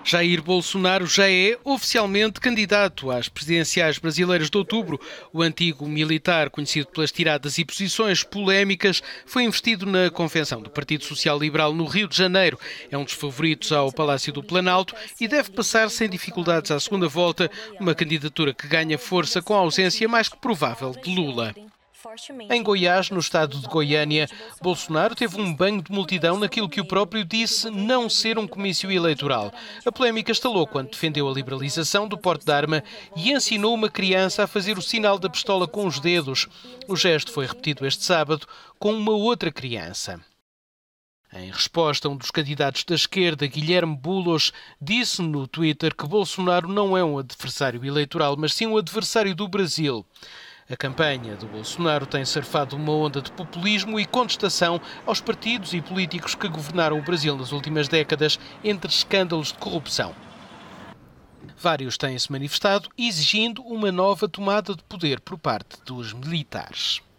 Jair Bolsonaro já é oficialmente candidato às presidenciais brasileiras de outubro. O antigo militar, conhecido pelas tiradas e posições polémicas, foi investido na convenção do Partido Social Liberal no Rio de Janeiro. É um dos favoritos ao Palácio do Planalto e deve passar sem dificuldades à segunda volta, uma candidatura que ganha força com a ausência mais que provável de Lula. Em Goiás, no estado de Goiânia, Bolsonaro teve um banho de multidão naquilo que o próprio disse não ser um comício eleitoral. A polémica estalou quando defendeu a liberalização do porte de arma e ensinou uma criança a fazer o sinal da pistola com os dedos. O gesto foi repetido este sábado com uma outra criança. Em resposta, um dos candidatos da esquerda, Guilherme Boulos, disse no Twitter que Bolsonaro não é um adversário eleitoral, mas sim um adversário do Brasil. A campanha do Bolsonaro tem surfado uma onda de populismo e contestação aos partidos e políticos que governaram o Brasil nas últimas décadas, entre escândalos de corrupção. Vários têm-se manifestado exigindo uma nova tomada de poder por parte dos militares.